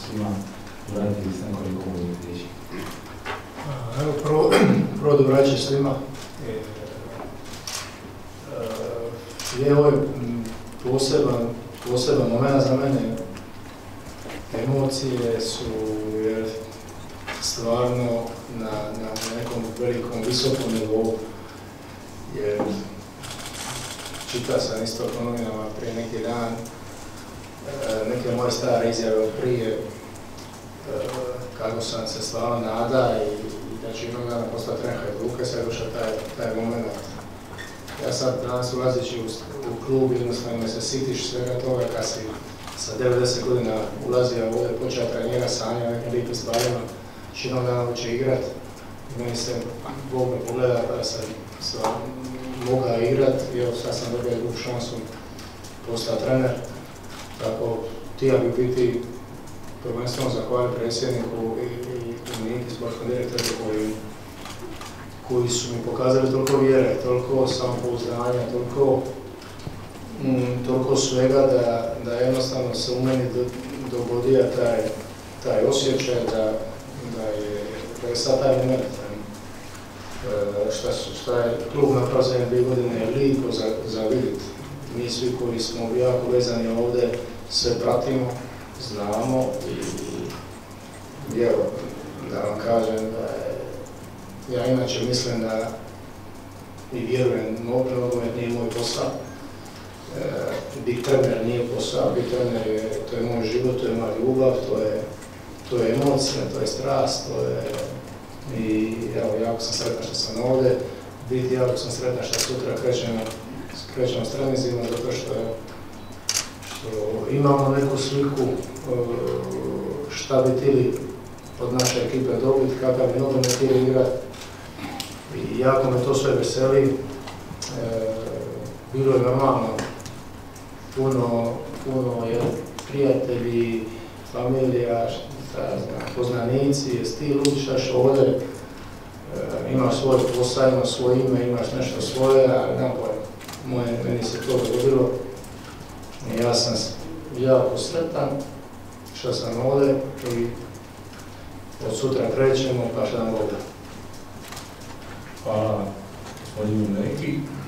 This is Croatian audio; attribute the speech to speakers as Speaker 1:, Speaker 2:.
Speaker 1: svima vratiti s nekoliko uvodnih riječi.
Speaker 2: Evo, prvo dobro večer svima. Ovo je poseban moment za mene. Emocije su stvarno na nekom velikom, visokom nivou. Jer čitao sam isto po novinama prije neki dan neke moje stare izjave od prije, kako sam se stvarno nada i da ću jednog dana postati trener Hajduka, sad je došao taj moment. Ja sad danas ulazeći u klub, jednostavno me se sitiš svega toga kad si sa 90 godina ulazio ovdje, počeo trenira, sanja nekim lijepim stvarima, će jednog dana hoće igrat. I meni se Bog me pogleda kada sam mogao igrat i evo sad sam dobio drugu šansu postao trener. Tako, htio bi biti prvenstveno zahvaliti predsjedniku i Niki, sportskom direktoru koji su mi pokazali toliko vjere, toliko samopouzdanja, toliko svega da jednostavno se u meni dogodio taj osjećaj da je sad taj moment. Šta je klub napravo za 2 godine je lijepo za vidjeti. Mi svi koji smo jako vezani ovdje sve pratimo, znamo i evo, da vam kažem da ja inače mislim da i vjerujem, nogomet nije moj posao. Biti trener nije posao, biti trener to je moj život, to je moja ljubav, to je emocija, to je strast, i evo, jako sam sretan što sam ovdje, biti jako sam sretan što sutra krećemo s treninzima, zato što imamo neku sliku šta bi htjeli od naše ekipe dobiti, kakav bi nogomet htjeli igrati. I jako me to sve veseli. Bilo je normalno puno prijatelji, familija, poznanici, jesi ti lučaš ovdje, imaš svoj posao, imaš svoje ime, imaš nešto svoje, ali nemam pojma. Meni se to dogodilo. Ja sam jako sretan što sam ovdje i od sutra krećemo pa što nam Bog da.
Speaker 1: Hvala gospodinu Leki.